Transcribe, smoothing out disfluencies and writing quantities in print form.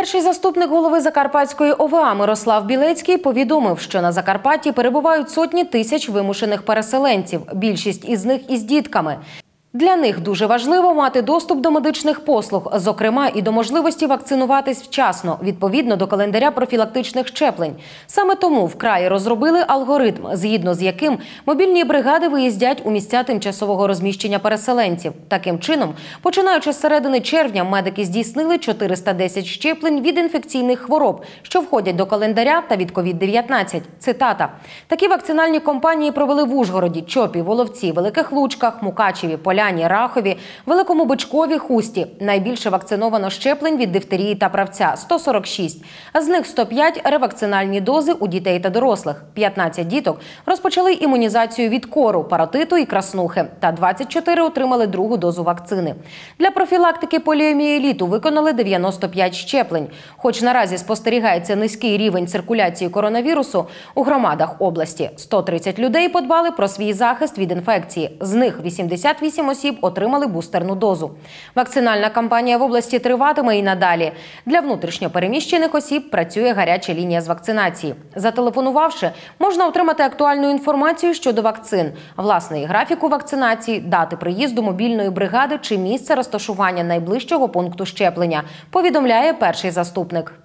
Перший заступник голови Закарпатської ОВА Мирослав Білецький повідомив, що на Закарпатті перебувають сотні тисяч вимушених переселенців, більшість із них із дітками. Для них дуже важливо мати доступ до медичних послуг, зокрема і до можливості вакцинуватись вчасно, відповідно до календаря профілактичних щеплень. Саме тому в краї розробили алгоритм, згідно з яким мобільні бригади виїздять у місця тимчасового розміщення переселенців. Таким чином, починаючи з середини червня, медики здійснили 410 щеплень від інфекційних хвороб, що входять до календаря, та від COVID-19. Цитата. Такі вакцинальні кампанії провели в Ужгороді, Чопі, Воловці, Великих Лучках, Мукачеві, Поляні, Рахові, Великому Бичкові, Хусті. Найбільше вакциновано щеплень від дифтерії та правця – 146. З них 105 – ревакцинальні дози у дітей та дорослих. 15 діток розпочали імунізацію від кору, паротиту і краснухи. Та 24 отримали другу дозу вакцини. Для профілактики поліомієліту виконали 95 щеплень. Хоч наразі спостерігається низький рівень циркуляції коронавірусу, у громадах області 130 людей подбали про свій захист від інфекції. З них 88 осіб отримали бустерну дозу. Вакцинальна кампанія в області триватиме і надалі. Для внутрішньо переміщених осіб працює гаряча лінія з вакцинації. Зателефонувавши, можна отримати актуальну інформацію щодо вакцин, власний графіку вакцинації, дати приїзду мобільної бригади чи місце розташування найближчого пункту щеплення, повідомляє перший заступник.